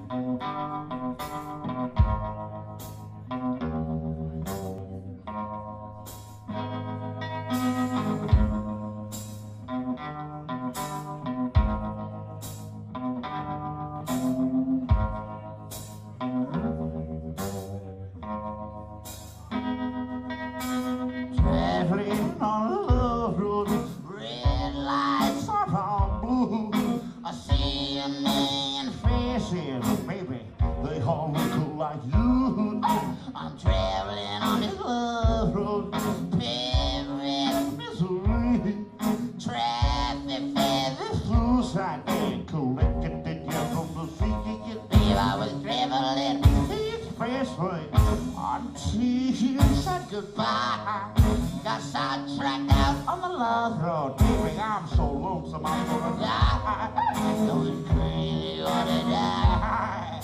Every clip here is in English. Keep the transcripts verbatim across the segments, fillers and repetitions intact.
Traveling on a love road, red lights are all blue. I see a million faces, baby, they all look like you. I'm traveling on this love road, paved with misery. Traffic feathers, blue side, and collected the yellow from the sea. Babe, I was traveling the expressway until you said goodbye. Got sidetracked out on the love road. Baby, I'm so lonesome I'm gonna die. Going crazy, gonna die.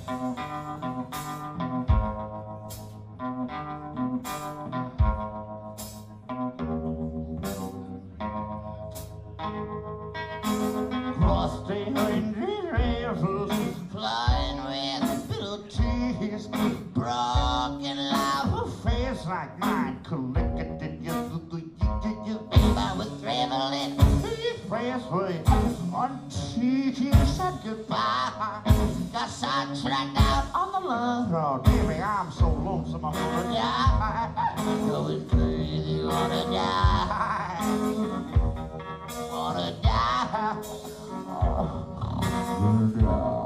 Cross the hundred rivers, flying with little tears, broken love, a face like mine, collected. I was traveling the expressway until you said goodbye. Got sidetracked out on the love road. Baby, I'm so lonesome I'm gonna die. Going crazy, wanna die. Wanna die. Oh, wanna die.